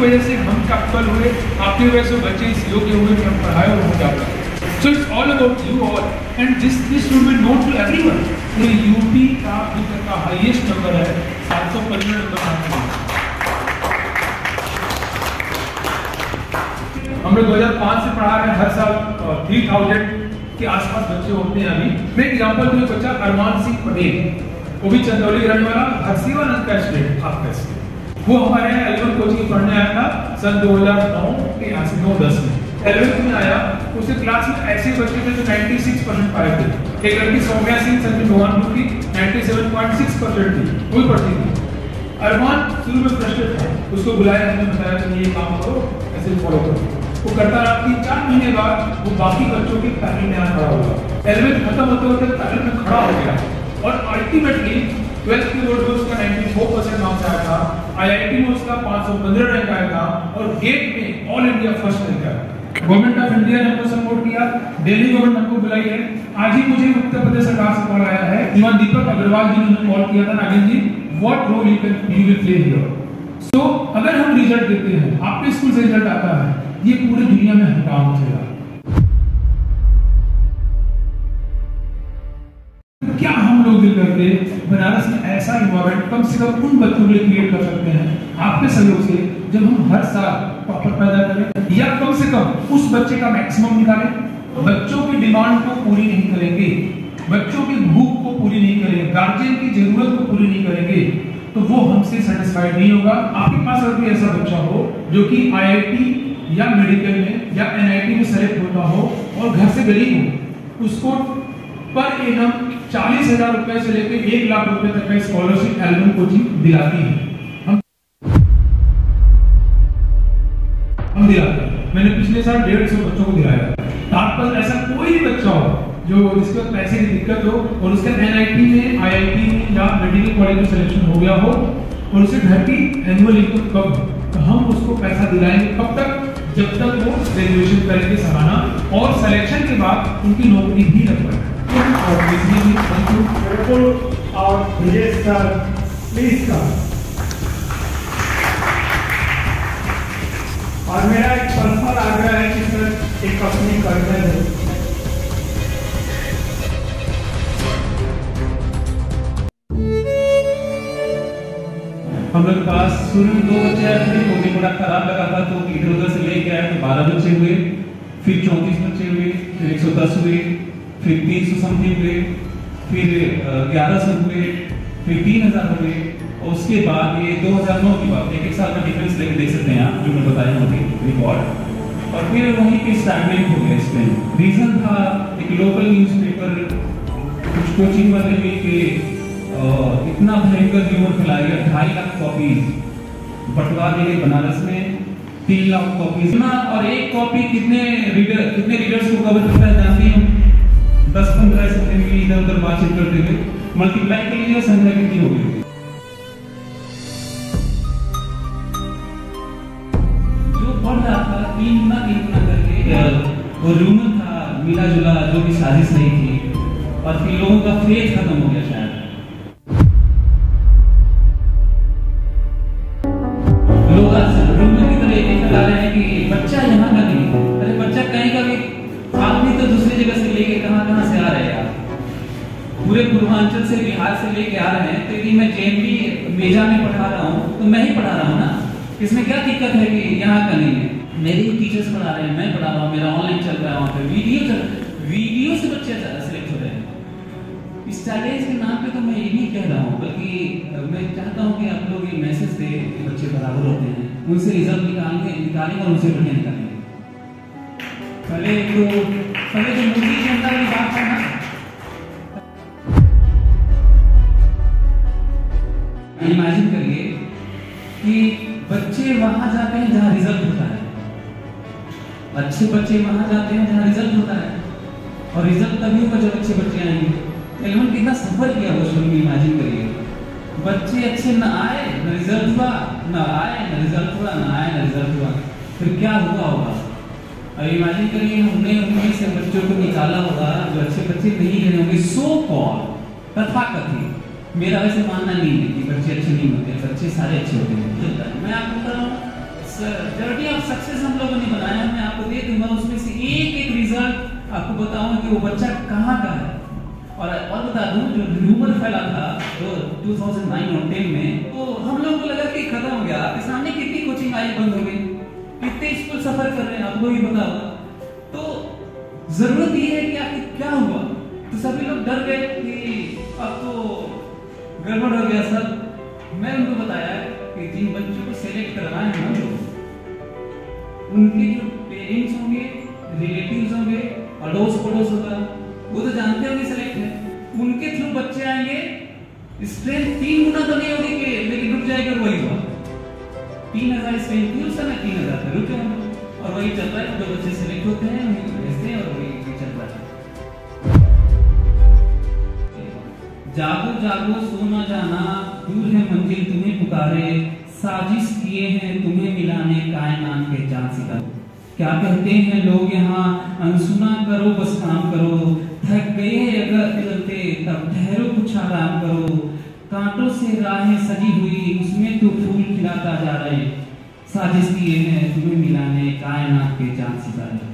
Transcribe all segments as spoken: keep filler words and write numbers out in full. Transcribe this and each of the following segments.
वजह से हम कैपेबल हुए, आपकी वजह से बच्चे इस योग्य हुए कि हम पढ़ाए और हम क्या करें। So it's all about you all and this this should be known to everyone. ये यूपी का अभी तक का हाईएस्ट नंबर है, सात सौ पंद्रह नंबर आने वाला। हम लोग दो हज़ार पाँच से पढ़ा रहे हैं, हर साल थ्री थाउजेंड के आसपास बच्चे होते हैं। अभी मैं एग्जाम्पल दूँ, बच्चा अरमान सिंह पटेल, वो भी चंदौली रहने वाला, हरसिवानंद का स्टूडेंट आपका स्टूडेंट, वो हमारे यहाँ एलेवन कोचिंग पढ़ने आया था सन दो हज़ार नौ के यहाँ से नौ दस में एलेवेंथ में आया। उसके क्लास में ऐसे बच्चे थे जो छियानवे परसेंट पाए थे। एक लड़की सौम्या सिंह संजू भगवानपुर की सत्तानवे पॉइंट छह परसेंट थी, वो पढ़ती थी। अरमान शुरू में फ्रस्ट्रेट था, उसको बुलाया, हमने बताया कि ये काम करो, ऐसे फॉलो करो। वो करता रहा। तीन चार महीने बाद वो बाकी बच्चों के पैनल में यहाँ खड़ा हुआ। एलेवेंथ खत्म होते होते पैनल में खड़ा हो गया और अल्टीमेटली ट्वेल्थ के बोर्ड में उसका चौरानवे परसेंट मार्क्स आया था, आईआईटी में उसका पाँच सौ पंद्रह रैंक आया था और गेट में ऑल इंडिया फर्स्ट रैंक आया। गवर्नमेंट ऑफ इंडिया ने हमको सपोर्ट किया, दिल्ली गवर्नमेंट हमको बुलाई है। आज ही मुझे उत्तर प्रदेश सरकार से कॉल आया है, श्रीमान दीपक अग्रवाल जी ने कॉल किया था, Nagin ji what role you can you will play here. So अगर हम रिजल्ट देते हैं, आपके स्कूल से रिजल्ट आता है, ये पूरी दुनिया में हम काम होगा। क्या हम लोग दिल करके बनारस में ऐसा इन्वायरमेंट कम से कम उन बच्चों के लिए क्रिएट कर सकते हैं आपके सहयोग से, जब हम हर साल टॉपर पैदा करें या कम से कम उस बच्चे का मैक्सिमम निकालें। बच्चों की डिमांड को पूरी नहीं करेंगे, बच्चों की भूख को पूरी नहीं करेंगे, गार्जियन की जरूरत को पूरी नहीं करेंगे, तो वो हमसे सेटिस्फाइड नहीं होगा। आपके पास अगर कोई ऐसा बच्चा हो जो कि आईआईटी या मेडिकल में या एनआईटी में सेलेक्ट होता हो और घर से गरीब हो, उसको पर एनम चालीस हजार रुपए से लेकर एक लाख रुपए तक का स्कॉलरशिप एल्बम कोचिंग दिलाती है, हम हम दिलाते हैं। मैंने पिछले साल डेढ़ सौ बच्चों को दिलाया। आप पास ऐसा कोई भी बच्चा हो जो जिसको पैसे की दिक्कत हो और उसका एनआईटी में, आईआईटी में या मेडिकल कॉलेज में सिलेक्शन हो गया हो और उसे घर की एनुअल इनकम कम हो, तो हम उसको पैसा दिलाएंगे। कब तक? जब तक वो ग्रेजुएशन करेंगे सालाना और सिलेक्शन के बाद उनकी नौकरी भी लग पाए। और विजय सर प्लीज का, और मेरा एक पर्सनल आग्रह है कि सर एक अपनी कविता है। हम लोग के पास शुरू में दो बच्चे आए थे, कोई बड़ा खराब लगा था तो इधर उधर से लेके आए तो बारह बच्चे हुए, फिर चौंतीस बच्चे हुए, फिर एक सौ दस हुए, फिर तीन सौ समथिंग हुए, फिर ग्यारह सौ हुए, फिर तीन हजार हुए और उसके बाद ये दो हजार नौ की बात, एक एक साल का डिफरेंस लेके देख सकते हैं आप, जो मैं बताया हूँ रिकॉर्ड। और फिर वहीं पे स्टैगनेट हो गया। इसमें रीजन था एक लोकल न्यूज़पेपर कुछ कोचिंग वाले लेके इतना भयंकर र्यूमर फैलाया, ढाई लाख कॉपीज बंटवा दिए बनारस में, तीन लाख कॉपीज ना, और एक कॉपी कितने रीडर कितने रीडर्स को कवर करता है जानती हूँ? दस पंद्रह से इधर उधर बातचीत करते हुए मल्टीप्लाई कर लीजिए, संख्या कितनी होगी। जो पढ़ रहा था तीन गुना तीन गुना करके, वो र्यूमर था, मिला जुला जो भी साजिश नहीं थी, और फिर लोगों का फेथ खत्म हो गया। शायद लोग र्यूमर की तरह ये फैला रहे हैं कि बच्चा यहाँ का नहीं, अरे बच्चा कहीं का भी, आदमी तो दूसरी जगह से लेके कहां कहां से आ रहे हैं यार, पूरे पूर्वांचल से, बिहार से लेके आ रहे हैं। तो यदि मैं जेएमबी मेजा में पढ़ा रहा हूँ तो मैं ही पढ़ा रहा हूँ ना, इसमें क्या दिक्कत है कि यहाँ का नहीं है? मेरे ही टीचर्स पढ़ा रहे हैं, मैं पढ़ा रहा हूँ, मेरा ऑनलाइन चल रहा है, वहाँ पे वीडियो चल वीडियो से बच्चे सिलेक्ट हो रहे हैं। इस चैलेंज के नाम पे तो मैं ये नहीं कह रहा हूँ, बल्कि मैं चाहता हूँ कि आप लोग ये मैसेज दे कि बच्चे बराबर होते हैं, उनसे रिजल्ट निकालेंगे निकालेंगे और उनसे बढ़िया निकालेंगे। पहले तो पहले जो मोदी जनता की बात है ना, इमेजिन करिए कि बच्चे वहां जाते हैं जहां रिजल्ट होता है, अच्छे बच्चे वहां जाते हैं जहां रिजल्ट होता है, और रिजल्ट तभी होगा जब अच्छे बच्चे आएंगे। एलिमेंट कितना सफर किया वो शुरू में, इमेजिन करिए। बच्चे अच्छे न आए न रिजल्ट हुआ, न आए न रिजल्ट हुआ, न आए न रिजल्ट हुआ, फिर क्या हुआ होगा? अब इमेजिन करिए हमने उनमें से बच्चों को निकाला होगा जो अच्छे बच्चे नहीं रहे होंगे, सो कॉल तथाकथित। मेरा वैसे मानना नहीं है कि बच्चे अच्छे नहीं होते, बच्चे सारे अच्छे होते हैं। मैं आपको बता रहा हूँ जर्नी ऑफ सक्सेस हम लोगों ने बनाया, मैं आपको दे दूंगा उसमें से एक एक रिजल्ट आपको बताऊंगा कि वो बच्चा कहाँ का है। और और बता दूं जो र्यूमर फैला था जो दो हज़ार नौ और दस में, तो हम लोगों को लगा कि खत्म हो गया, आपके सामने कितनी कोचिंग आई बंद हो गई, कितने स्कूल सफर कर रहे हैं, आपको भी पता होगा। तो जरूरत ये है कि आखिर क्या हुआ, तो सभी लोग डर गए कि अब तो गड़बड़ हो गया सब। मैं उनको बताया कि जिन बच्चों को सेलेक्ट करवाए हैं हम लोग, उनके जो पेरेंट्स होंगे, रिलेटिव्स होंगे, अड़ोस पड़ोस होगा, वो तो जानते होंगे सेलेक्ट है, उनके थ्रू बच्चे आएंगे। स्ट्रेंथ तीन गुना तो नहीं होगी कि लेकिन रुक जाएगा, वही हुआ तीन हजार स्ट्रेंथ थी उस समय, तीन हजार पे रुके हम, और वही चल रहा है। जो बच्चे सेलेक्ट होते हैं उन्हीं को भेजते हैं और वही चल रहा है। जागो जागो सोना जाना, दूर है मंजिल तुम्हें पुकारे, साजिश किए हैं तुम्हें मिलाने कायनात के चांद सितारे। क्या कहते हैं लोग यहाँ, अनसुना करो बस काम करो, थक गए अगर चलते तब ठहरो कुछ आराम करो, कांटों से राहें सजी हुई उसमें तो फूल खिलाता जा रहे, साजिश किए हैं तुम्हें मिलाने कायनात के चांद सितारे।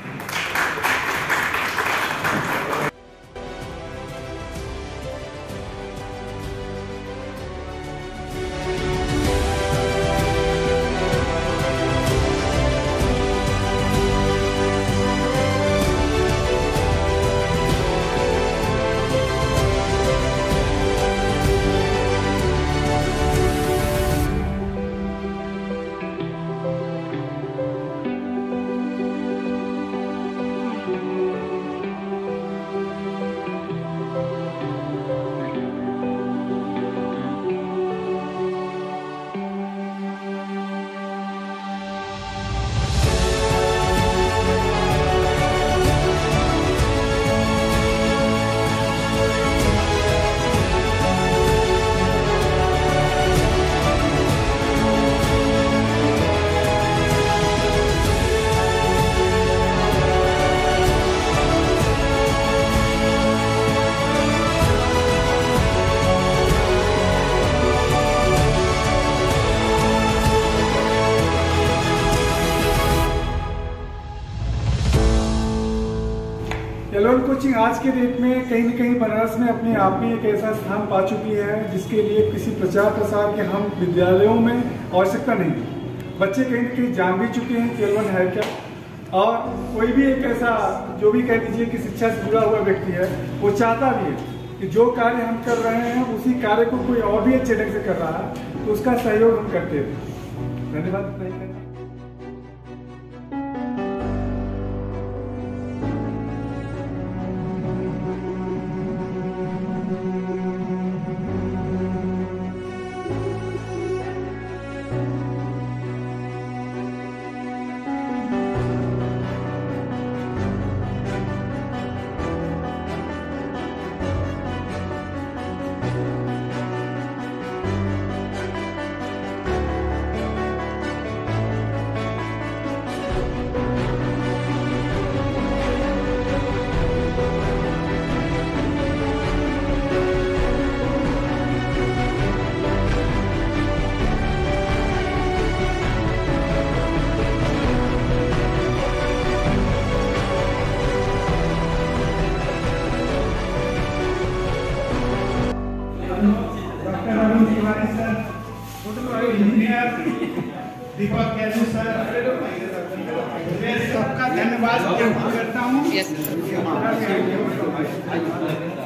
एलवन कोचिंग आज के डेट में कहीं न कहीं बनारस में अपने आप में एक ऐसा स्थान पा चुकी है जिसके लिए किसी प्रचार प्रसार के हम विद्यालयों में आवश्यकता नहीं है। बच्चे कहीं न कहीं जान भी चुके हैं कि एलवन है क्या, और कोई भी एक ऐसा जो भी कह लीजिए कि शिक्षा से जुड़ा हुआ व्यक्ति है, वो चाहता भी है कि जो कार्य हम कर रहे हैं उसी कार्य को कोई और भी अच्छे ढंग से कर रहा है, तो उसका सहयोग हम करते हैं। धन्यवाद। दीपक कैलू सर, मैं सबका धन्यवाद करता हूँ।